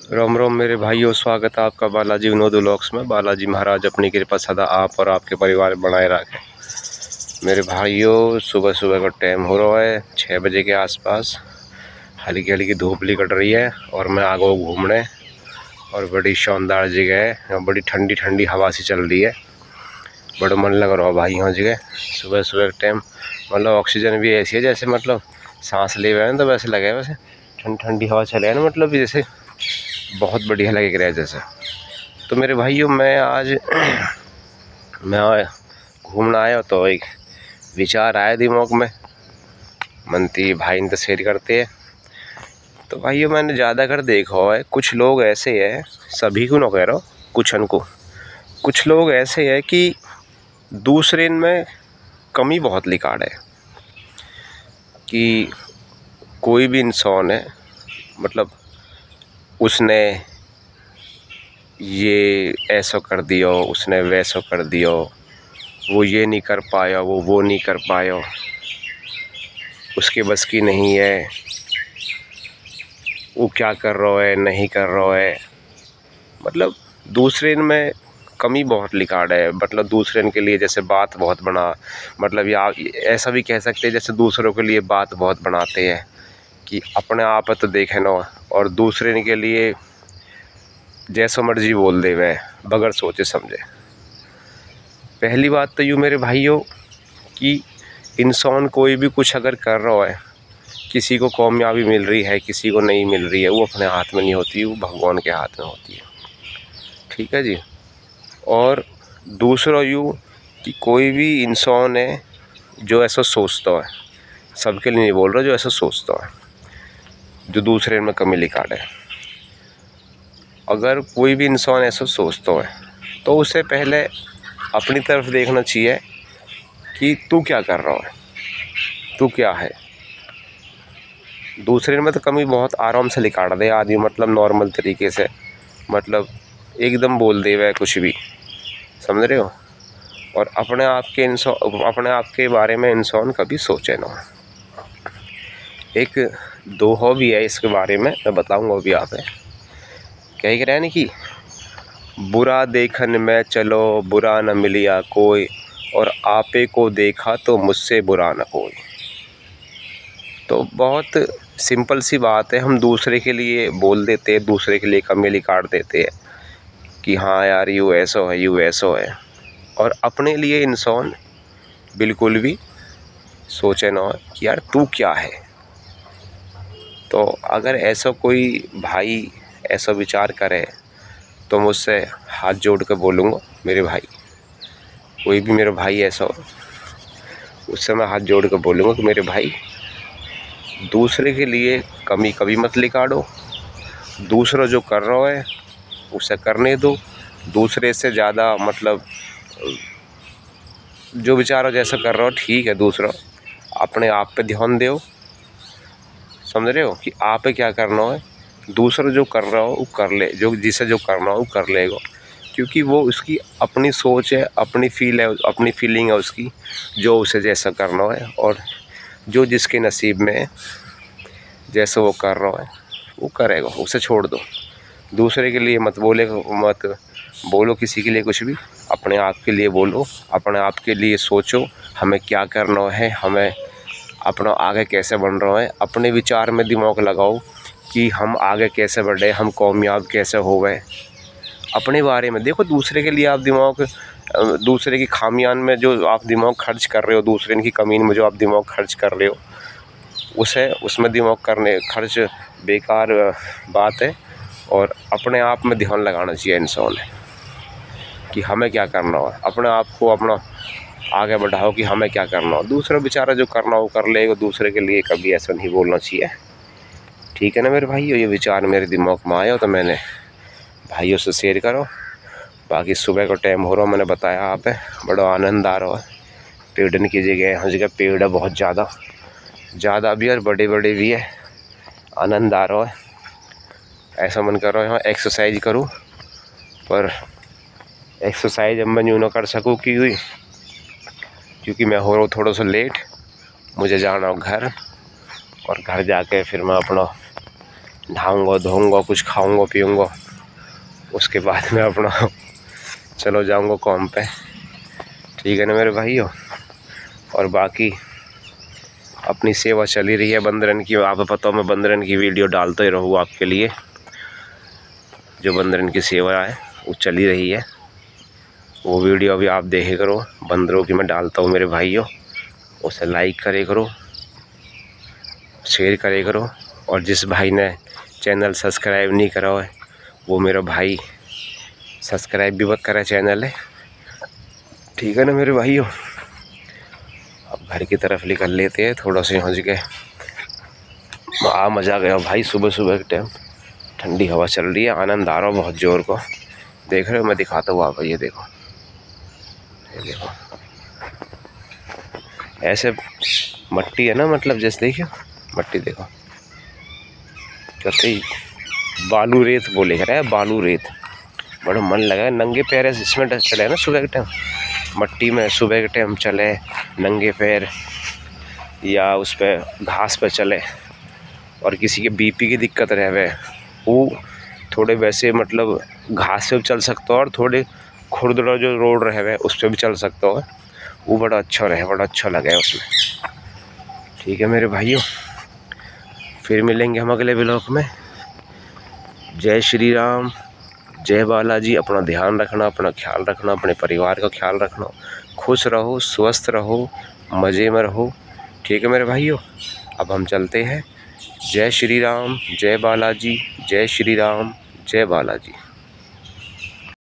रोम रोम मेरे भाइयों, स्वागत है आपका बालाजी विनोद व्लॉग्स में। बालाजी महाराज अपनी कृपा सदा आप और आपके परिवार बनाए रखें। मेरे भाइयों, सुबह सुबह का टाइम हो रहा है 6 बजे के आसपास। हल्की हल्की धूप निकल रही है और मैं आ गया घूमने। और बड़ी शानदार जगह है, बड़ी ठंडी ठंडी हवा सी चल रही है। बड़ा मन लग रहा है भाई यहाँ जगह। सुबह सुबह का टाइम मतलब ऑक्सीजन भी ऐसी है जैसे मतलब सांस ले रहे हैं तो वैसे लगे, वैसे ठंडी ठंडी हवा चले ना, मतलब जैसे बहुत बढ़िया लगे रहा है जैसे। तो मेरे भाइयों, मैं घूमना आया तो एक विचार आया दिमाग में, मनती भाई ने तो शेयर करते हैं। तो भाइयों, मैंने ज़्यादातर देखा है कुछ लोग ऐसे हैं, सभी को ना कह रहा हूँ, कुछ लोग ऐसे हैं कि दूसरे में कमी बहुत निकाले है। कि कोई भी इंसान है, मतलब उसने ये ऐसा कर दिया, उसने वैसा कर दिया, वो ये नहीं कर पाया, वो नहीं कर पाया, उसके बस की नहीं है, वो क्या कर रहा है, नहीं कर रहा है। मतलब दूसरे में कमी बहुत लिकाड़ है। मतलब दूसरे के लिए जैसे बात बहुत बना, मतलब या ऐसा भी कह सकते हैं जैसे दूसरों के लिए बात बहुत बनाते हैं कि अपने आप तो देखे ना, और दूसरे के लिए जैसा मर्जी बोल दे वह बगैर सोचे समझे। पहली बात तो यूँ मेरे भाइयों कि इंसान कोई भी कुछ अगर कर रहा है, किसी को कामयाबी मिल रही है, किसी को नहीं मिल रही है, वो अपने हाथ में नहीं होती, वो भगवान के हाथ में होती है। ठीक है जी। और दूसरा यूँ कि कोई भी इंसान है जो ऐसा सोचता है, सबके लिए नहीं बोल रहा, जो ऐसा सोचता है, जो दूसरे में कमी निकाले। अगर कोई भी इंसान ऐसा सोचता है तो उसे पहले अपनी तरफ देखना चाहिए कि तू क्या कर रहा है, तू क्या है। दूसरे में तो कमी बहुत आराम से निकाल दे आदमी, मतलब नॉर्मल तरीके से, मतलब एकदम बोल दे वह कुछ भी, समझ रहे हो। और अपने आप के बारे में इंसान कभी सोचे ना। एक दोहा भी है इसके बारे में, मैं बताऊंगा अभी। आप क्या कह रहे हैं कि बुरा देखन में चलो, बुरा न मिलिया कोई, और आपे को देखा तो मुझसे बुरा न कोई। तो बहुत सिंपल सी बात है, हम दूसरे के लिए बोल देते हैं, दूसरे के लिए कमी निकाल देते हैं कि हाँ यार यूँ ऐसा है, यूँ ऐसा है। और अपने लिए इंसान बिल्कुल भी सोचे ना कि यार तू क्या है। तो अगर ऐसा कोई भाई ऐसा विचार करे तो मुझसे हाथ जोड़ कर बोलूँगा, मेरे भाई, कोई भी मेरा भाई ऐसा हो, उससे मैं हाथ जोड़ कर बोलूँगा कि मेरे भाई, दूसरे के लिए कमी कभी मत निकालो। दूसरा जो कर रहा है उसे करने दो। दूसरे से ज़्यादा मतलब जो बेचारा जैसा कर रहा हो ठीक है, दूसरा अपने आप पे ध्यान दो। समझ रहे हो कि आप क्या करना है, दूसरा जो कर रहा हो वो कर ले, जिसे जो करना हो वो कर लेगा। क्योंकि वो उसकी अपनी सोच है, अपनी फीलिंग है उसकी, जो उसे जैसा करना है। और जो जिसके नसीब में है, जैसा वो कर रहा है वो करेगा, उसे छोड़ दो। दूसरे के लिए मत बोलो किसी के लिए कुछ भी, अपने आप के लिए बोलो, अपने आप के लिए सोचो हमें क्या करना है, हमें अपना आगे कैसे बढ़ रहा है। अपने विचार में दिमाग लगाओ कि हम आगे कैसे बढ़े, हम कामयाब कैसे हो गए। अपने बारे में देखो, दूसरे के लिए आप दूसरे की खामियान में जो आप दिमाग खर्च कर रहे हो, दूसरे की कमी में जो आप दिमाग खर्च कर रहे हो, उसमें दिमाग खर्च बेकार बात है। और अपने आप में ध्यान लगाना चाहिए इंसान कि हमें क्या करना है। अपने आप को अपना आगे बढ़ाओ कि हमें क्या करना हो। दूसरा बेचारा जो करना हो कर लेगा, दूसरे के लिए कभी ऐसा नहीं बोलना चाहिए। ठीक है ना मेरे भाइयों, ये विचार मेरे दिमाग में आया तो मैंने भाइयों से शेयर करो। बाकी सुबह का टाइम हो रहा, मैंने बताया आप है, बड़ा आनंद आ रहा है। पेड़ की जगह हर जगह पेड़ है, बहुत ज़्यादा भी और बड़े बड़े भी है। आनंद आ रहा है, ऐसा मन कर रहा है यहाँ एक्सरसाइज करूँ, पर एक्सरसाइज अब मैं यूँ ना कर सकूँ क्योंकि मैं हो रहा हूँ थोड़ा सा लेट। मुझे जाना हो घर, और घर जाके फिर मैं अपना नहाऊँगा धोऊँगा, कुछ खाऊँगा पीऊँगा, उसके बाद में अपना चलो जाऊँगा काम पे। ठीक है ना मेरे भाइयों। और बाकी अपनी सेवा चली रही है बंदरन की। आपको पता हो मैं बंदरन की वीडियो डालता ही रहूँ आपके लिए। जो बंदरन की सेवा है वो चली रही है, वो वीडियो भी आप देखे करो। बंदरों की मैं डालता हूँ मेरे भाइयों, उसे लाइक करे करो, शेयर करे करो। और जिस भाई ने चैनल सब्सक्राइब नहीं करा है वो मेरा भाई सब्सक्राइब भी मत करा चैनल है। ठीक है ना मेरे भाइयों। अब घर की तरफ निकल लेते हैं, थोड़ा से हंस गए। मज़ा आ गया भाई, सुबह सुबह के टाइम ठंडी हवा चल रही है, आनंद आ रहा बहुत जोर को। देख रहे हो, मैं दिखाता हूँ आप, ये देखो, ये देखो ऐसे मट्टी है ना, मतलब जैसे देखिए मट्टी देखो, कहते ही बालू रेत बोले कर है, बालू रेत। बड़ा मन लगा है, नंगे पैर इसमें चले ना सुबह के टाइम, मट्टी में सुबह के टाइम चले नंगे पैर, या उस पर घास पे चले। और किसी के बीपी की दिक्कत रहे वो थोड़े वैसे मतलब घास पे भी चल सकता हो, और थोड़े खुरदरा जो रोड रहे उस पर भी चल सकता हो। वो बड़ा अच्छा रहे, बड़ा अच्छा लगा है उसमें। ठीक है मेरे भाइयों, फिर मिलेंगे हम अगले ब्लॉग में। जय श्री राम, जय बालाजी। अपना ध्यान रखना, अपना ख्याल रखना, अपने परिवार का ख्याल रखना। खुश रहो, स्वस्थ रहो, मज़े में रहो। ठीक है मेरे भाइयों, अब हम चलते हैं। जय श्री राम, जय बालाजी, जय श्री राम, जय बालाजी।